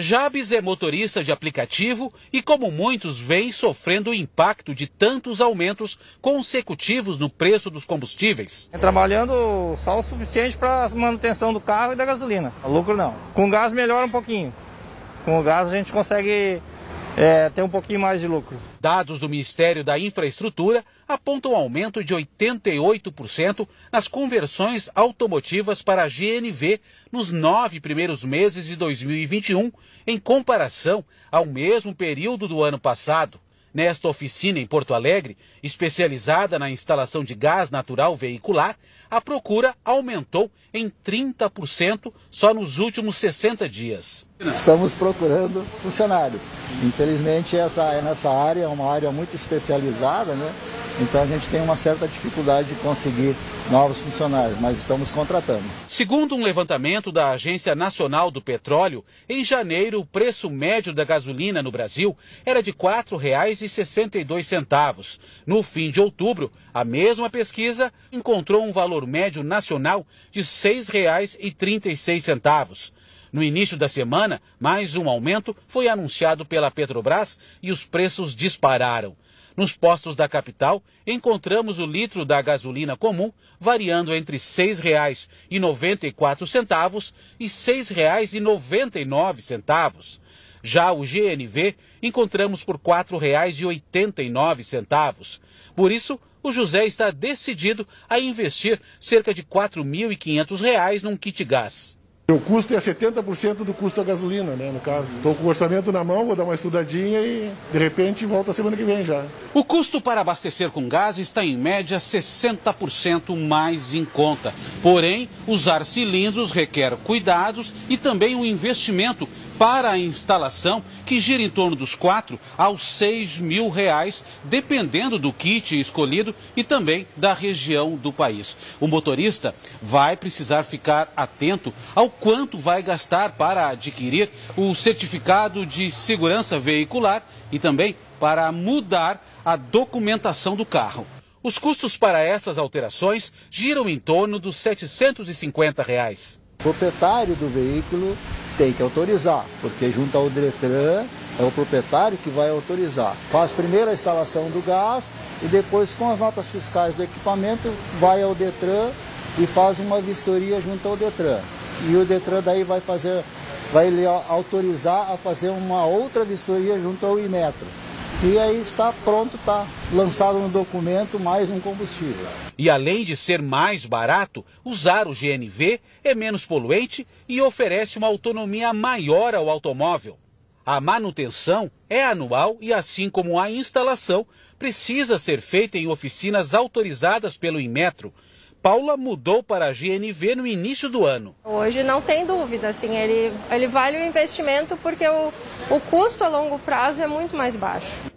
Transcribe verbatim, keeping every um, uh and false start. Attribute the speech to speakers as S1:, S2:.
S1: Jabes é motorista de aplicativo e, como muitos, vem sofrendo o impacto de tantos aumentos consecutivos no preço dos combustíveis.
S2: Trabalhando só o suficiente para a manutenção do carro e da gasolina. O lucro não. Com gás melhora um pouquinho. Com o gás a gente consegue é, ter um pouquinho mais de lucro.
S1: Dados do Ministério da Infraestrutura apontam aumento de oitenta e oito por cento nas conversões automotivas para G N V nos nove primeiros meses de dois mil e vinte e um, em comparação ao mesmo período do ano passado. Nesta oficina em Porto Alegre, especializada na instalação de gás natural veicular, a procura aumentou em trinta por cento só nos últimos sessenta dias.
S3: Estamos procurando funcionários. Infelizmente, essa, nessa área é uma área muito especializada, né? Então a gente tem uma certa dificuldade de conseguir novos funcionários, mas estamos contratando.
S1: Segundo um levantamento da Agência Nacional do Petróleo, em janeiro o preço médio da gasolina no Brasil era de quatro reais e sessenta e dois centavos. No fim de outubro, a mesma pesquisa encontrou um valor médio nacional de seis reais e trinta e seis centavos. No início da semana, mais um aumento foi anunciado pela Petrobras e os preços dispararam. Nos postos da capital, encontramos o litro da gasolina comum variando entre seis reais e noventa e quatro centavos e seis reais e noventa e nove centavos. Já o G N V encontramos por quatro reais e oitenta e nove centavos. Por isso, o José está decidido a investir cerca de quatro mil e quinhentos reais num kit gás.
S4: O custo é setenta por cento do custo da gasolina, né, no caso. Estou com o orçamento na mão, vou dar uma estudadinha e, de repente, volta a semana que vem já.
S1: O custo para abastecer com gás está, em média, sessenta por cento mais em conta. Porém, usar cilindros requer cuidados e também um investimento para a instalação, que gira em torno dos quatro aos seis mil reais, dependendo do kit escolhido e também da região do país. O motorista vai precisar ficar atento ao quanto vai gastar para adquirir o certificado de segurança veicular e também para mudar a documentação do carro. Os custos para essas alterações giram em torno dos setecentos e cinquenta reais.
S3: O proprietário do veículo tem que autorizar, porque junto ao Detran é o proprietário que vai autorizar. Faz primeiro a instalação do gás e depois, com as notas fiscais do equipamento, vai ao Detran e faz uma vistoria junto ao Detran. E o Detran daí vai fazer, vai lhe autorizar a fazer uma outra vistoria junto ao Inmetro. E aí está pronto, está lançado no documento mais um combustível.
S1: E além de ser mais barato, usar o G N V é menos poluente e oferece uma autonomia maior ao automóvel. A manutenção é anual e, assim como a instalação, precisa ser feita em oficinas autorizadas pelo Inmetro. Paula mudou para a G N V no início do ano.
S5: Hoje não tem dúvida, assim, ele, ele vale o investimento porque o, o custo a longo prazo é muito mais baixo.